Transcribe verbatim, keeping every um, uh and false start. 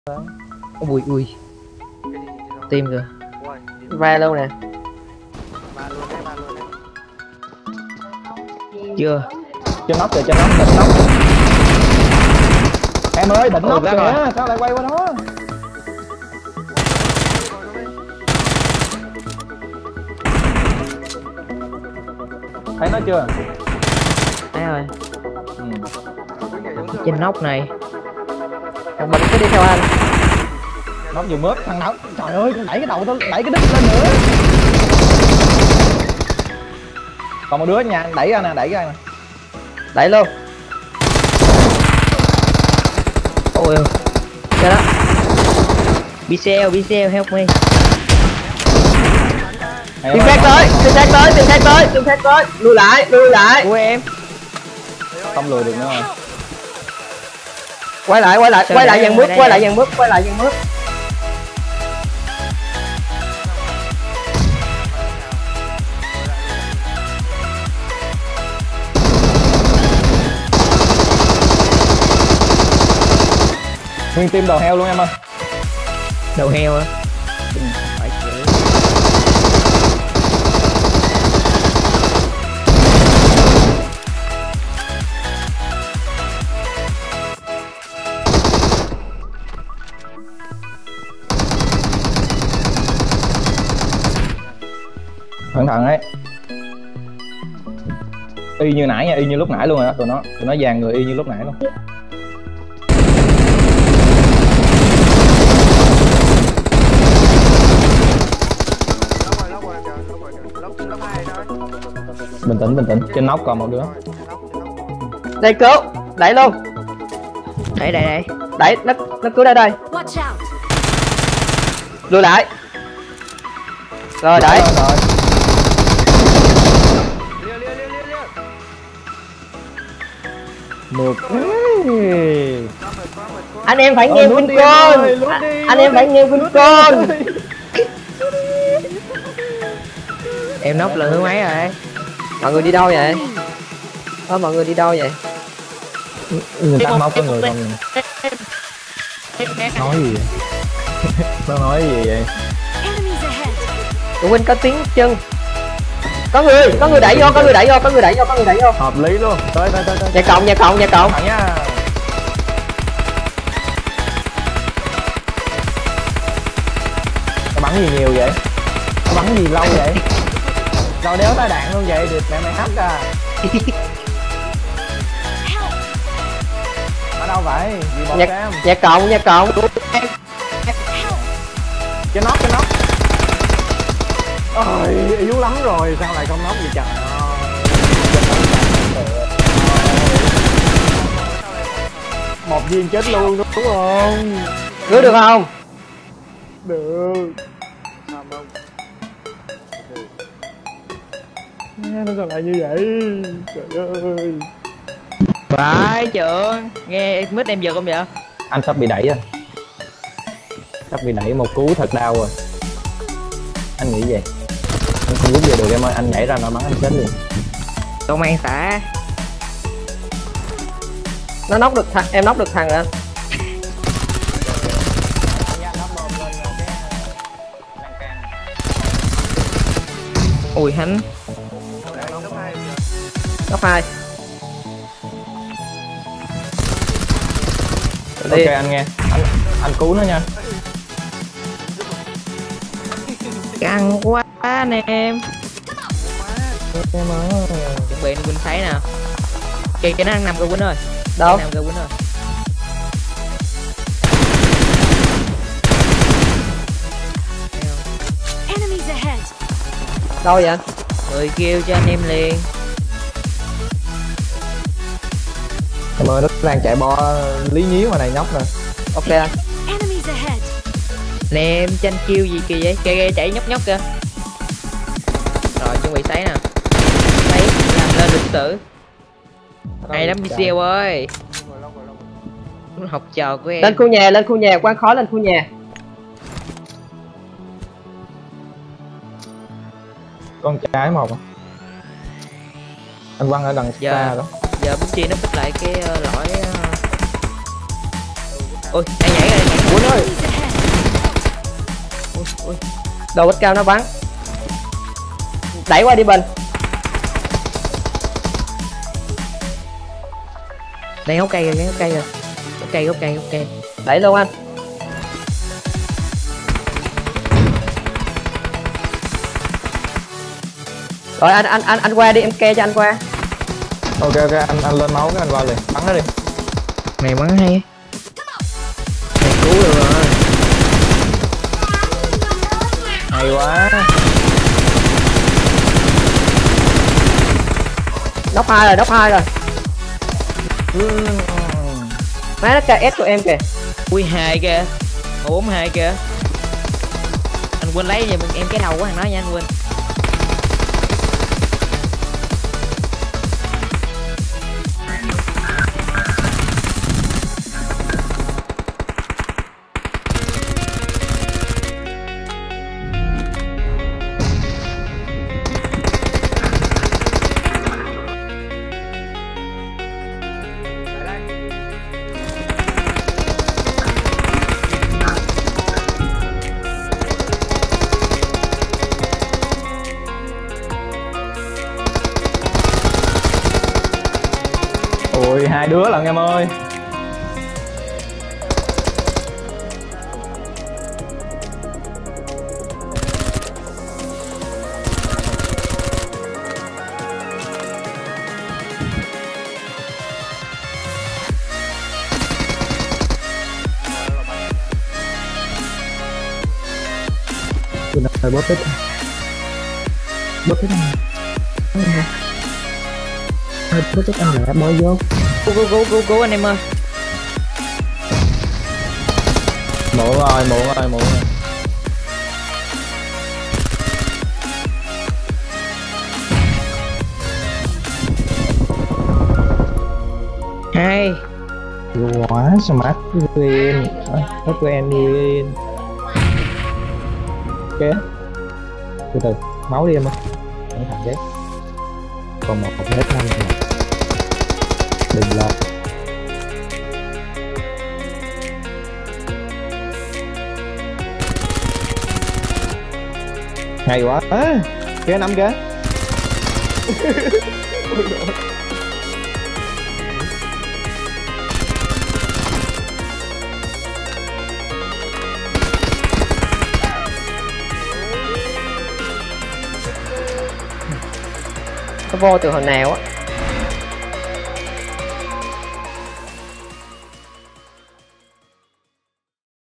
Ui ui tim kìa. Va luôn nè. Chưa. Trên nóc kìa, trên nóc, trên nóc. Em ơi, đỉnh nóc kìa, rồi. Sao lại quay qua đó? Thấy nó chưa? Thấy rồi. Ừ. Trên nóc này. Thằng Bình cứ đi theo anh. Nóc vừa mướp, thằng nào? Trời ơi, đẩy cái đầu tao, đẩy cái đít lên nữa. Còn một đứa nha, đẩy ra nè, đẩy ra nè. Đẩy luôn. Ôi ôi. Sao đó? Bicel, Bicel help me. Tìm khác tới, tìm khác tới, tìm khác tới, tìm khác tới. Lùi lại, lùi lại. Ui em. Không lùi được nữa rồi. Quay lại, quay lại, Sao quay lại dàn mướp, quay lại đây? dàn mướp, quay lại dàn mướp. Nguyên team đầu heo luôn em ơi. Đầu heo á. Ừ. Phải chịu. Cẩn thận ấy. Y như nãy nha, y như lúc nãy luôn rồi đó, tụi nó, tụi nó dàn người y như lúc nãy luôn. Bình tĩnh, bình tĩnh, trên nóc còn một đứa. Đây cứu, đẩy luôn. Đây đây đây. Đẩy, nó nó cứu đây đây. Lùi lại. Rồi đẩy. Rồi, rồi. Được. Anh em phải nghe Vincon. Anh em phải nghe Vincon. Em nóc lần thứ mấy rồi? Mọi người đi đâu vậy? Ờ, mọi người đi đâu vậy? Người ta móc có người còn người. Nói gì vậy? Nó nói gì vậy? Tụi huynh có tiếng chân. Có người, có người đẩy vô, có người đẩy vô, có người đẩy vô, có người đẩy vô. Hợp lý luôn. Tới tới tới tới. Nhà cộng, nhà cộng, nhà cộng. Thẳng nha. Nó bắn gì nhiều vậy? Nó bắn gì lâu vậy? Rồi đéo tay đạn luôn vậy, được mẹ mày hack à. Ở đâu vậy? Gì bọn Nhà, em? nhà cộng, nhà cộng. Cái nóc, cái nóc. Ôi, yếu lắm rồi, sao lại không nóc vậy trời ơi. Một viên chết luôn đúng không? Cứu được không? Được. Nó sao lại như vậy? Trời ơi. Phải trưởng. Nghe mít em giật không vậy? Anh sắp bị đẩy rồi. Sắp bị đẩy một cú thật đau rồi. Anh nghĩ vậy. Anh không rút về được em ơi, anh nhảy ra nó bắn anh chết liền. Công an xã. Nó nóc được thằng, em nóc được thằng rồi anh. Ui hắn. Nóc hai. Ok anh nghe. Anh anh cứu nó nha. Căng quá nè em. Em ơi. Chuẩn bị Quỳnh thấy nè. Kìa cái nó đang nằm cơ Quỳnh ơi. Đâu? Nằm cơ Quỳnh ơi. Đâu vậy anh? Người kêu cho anh em liền. Em ơi, nó đang chạy bo lý nhíu mà này nhóc nè. Ok anh. Nè em tranh kêu gì kìa vậy? Kìa kìa chạy nhóc nhóc kìa. Rồi chuẩn bị sấy nè. Sấy làm lên lịch sử. Hay lắm Bicel ơi. Học trò của em. Lên khu nhà, lên khu nhà, quan khó lên khu nhà. Con trái một. Anh quăng ở đằng Giờ- xa đó. Giờ Bicel nó bích lại cái uh, lõi uh, Ôi ai nhảy rồi, ai nhảy. Quýnh ơi. Ui, ui. Đầu bích cao nó bắn. Đẩy qua đi Bình. Đang hốc cây rồi, đang hốc cây rồi. Hốc cây, hốc cây, hốc cây. Đẩy luôn anh. Rồi anh anh anh anh qua đi, em ke cho anh qua. Ok ok anh anh lên máu cái anh qua liền, bắn nó đi. Mày bắn hay ấy. Mày cứu được rồi. Hay quá. Đốc hai rồi, đốc hai rồi. Má nó ca ét của em kìa. Ui hai kìa. Bốn hai kìa. Anh quên lấy giùm em cái đầu quá, anh nói nha anh quên. Ôi hai đứa lận em ơi. Tôi nói bóp tích. Bóp tích anh. Bóp tích anh lại bói vô. Cứu cứu cứu cứu cứu anh em ơi. Muộn rồi, muộn rồi, muộn rồi. Hai. Quá smart win. Rất quen win. Ok. Từ từ, máu đi em ơi. Cẩn thận đấy. Còn một hết năm rồi. Đừng lo. Hay quá. À, kia năm kìa. Nó vô từ hồi nào á.